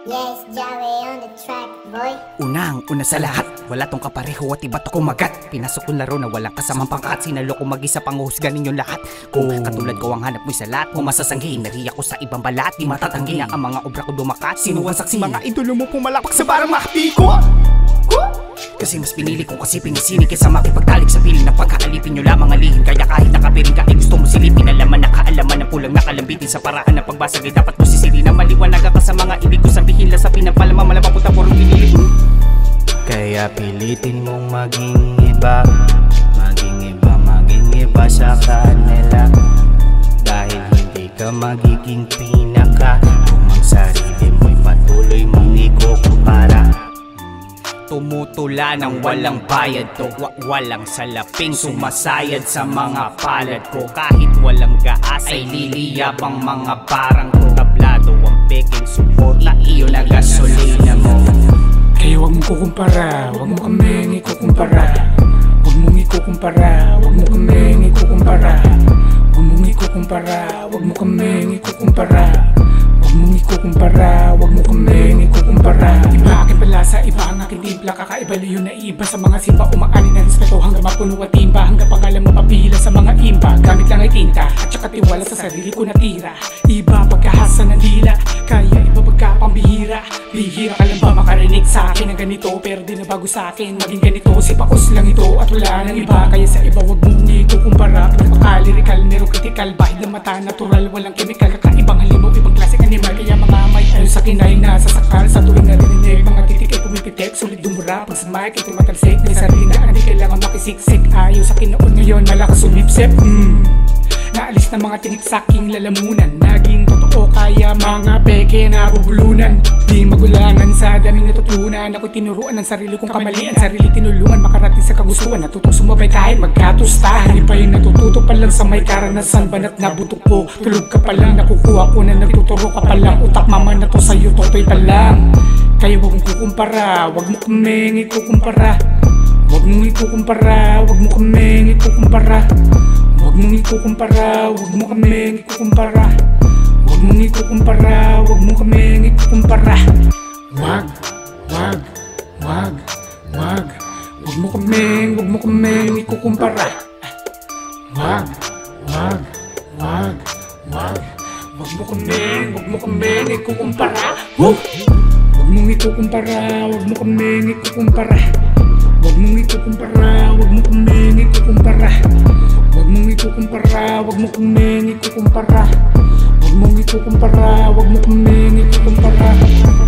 Yes, Joey on the track, boy. Una sa lahat, wala tong kapareho at iba to kumagat. Pinasok kong laro na walang kasamang pangkat. Sinalo ko mag-isa panguhusga ninyong lahat. Kung katulad ko ang hanap mo sa lahat mo masasanggihin. Nariya ko sa ibang balat, di matatanggi na ang mga obra ko dumakat. Sinuwasak si mga idolo mo pumalakpak sa barang makti ko. Kasi mas pinili kong kasi pinisini kaysa makipagtalik sa piling na pagkaalipin nyo lamang alihin. Kaya kahit nakapiring ka ay gusto mo silipin. Alaman nakaalaman ng pulang nakalambitin sa paraan ng pagbasag ay dapat mo sisili na maliwanag ka sa mga ibig ko sabihin lang sa pinampalama malapapunta porong pinili. Kaya pilitin mong maging iba, maging iba sa kanila. Dahil hindi ka magiging pinaka kung ang sarili mo'y patuloy mong ikukumpara. Tumutula ng walang bayad to, walang salaping sumasayad sa mga palad ko. Kahit walang gaas ay liliyab ang mga barang ko. Tablado ang peking suporta, iyo na gasolina mo. Kaya wag mong kukumpara, wag mo kaming ikukumpara. Wag mong ikukumpara, wag mo kaming ikukumpara. Wag mong ikukumpara, wag mo kaming ikukumpara. Wag mong ikukumpara, wag mo kaming ikukumpara. Iba aking palasa, iba ang aking timpla. Kakaiba liyo na iba sa mga simba. Umaalin na respeto hanggang mapuno at timba. Hanggang pangalan mo papila sa mga imba. Gamit lang ay tinta at saka tiwala sa sarili ko natira. Iba pagkahasa ng dila, kaya iba pagkapambihira. Bihira ka lang ba makarinig sa akin ng ganito? Pero di na bago sa akin maging ganito. Si Paos lang ito at wala nang iba. Kaya sa iba wag mong ikukumpara. Pagkakalirikal, neurokritikal, bahid ng mata, natural, walang chemical. Kakaibang halimaw, ibang klaseng animal. Kaya mga may ayon sa kinay na sasakal. Sa tuwing narinig, mga titik ay pumipitik. Sulit dumura, pag sa mic ito matalsik. May sarili na hindi kailangan makisiksik. Ayaw sa kinoon ngayon, malakas sumipsip. Naalis na mga tinik sa aking lalamunan. Naging totoo kaya mga peke na bubulunan. Di magulangan sa daming natutunan. Ako'y tinuruan ng sarili kong kamalian. Sarili tinulungan makarating sa kagustuhan. Natutong sumabay kahit magkatustahan. Di pa yung natututo pa lang sa may karanasan. Banat na butok ko, tulog ka pa lang. Nakukuha ko na nagtuturo ka pa lang. Utak mama na to sa'yo, totoy pa lang. Kaya wag mong kukumpara, wag mo kaming ikukumpara. Wag mong ikukumpara, wag mo kaming ikukumpara. Wag mong ikukumpara, wag mo kaming ikukumpara. Wag mong ikukumpara, wag mo kaming ikukumpara. Wag mo kaming ikukumpara. Wag mo kaming ikukumpara. Wag mong ikukumpara, wag mo kaming ikukumpara. Wag mong ikukumpara, wag mo kaming ikukumpara. Wag mong ikukumpara, wag mo kaming ikukumpara. Wag mong ikukumpara, wag mo kaming ikukumpara.